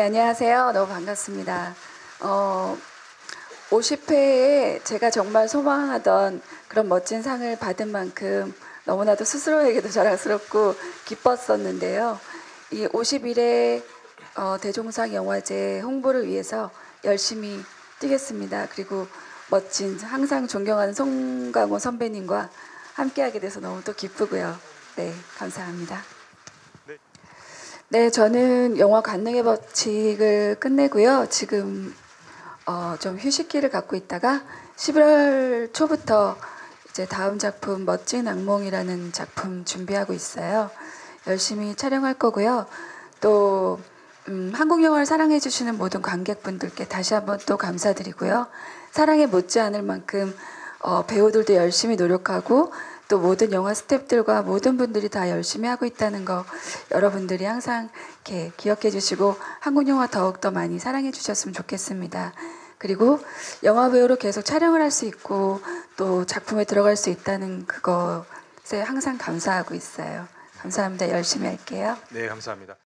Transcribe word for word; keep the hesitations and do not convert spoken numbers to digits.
안녕하세요. 너무 반갑습니다. 어, 오십 회에 제가 정말 소망하던 그런 멋진 상을 받은 만큼 너무나도 스스로에게도 자랑스럽고 기뻤었는데요. 이 오십일 회 어, 대종상 영화제 홍보를 위해서 열심히 뛰겠습니다. 그리고 멋진 항상 존경하는 송강호 선배님과 함께하게 돼서 너무 또 기쁘고요. 네, 감사합니다. 네, 저는 영화 관능의 법칙을 끝내고요. 지금 어, 좀 휴식기를 갖고 있다가 십일월 초부터 이제 다음 작품 멋진 악몽이라는 작품 준비하고 있어요. 열심히 촬영할 거고요. 또 음, 한국 영화를 사랑해 주시는 모든 관객분들께 다시 한번 또 감사드리고요. 사랑에 못지않을 만큼 어, 배우들도 열심히 노력하고 또 모든 영화 스태프들과 모든 분들이 다 열심히 하고 있다는 거 여러분들이 항상 이렇게 기억해 주시고 한국 영화 더욱더 많이 사랑해 주셨으면 좋겠습니다. 그리고 영화 배우로 계속 촬영을 할 수 있고 또 작품에 들어갈 수 있다는 그것에 항상 감사하고 있어요. 감사합니다. 열심히 할게요. 네, 감사합니다.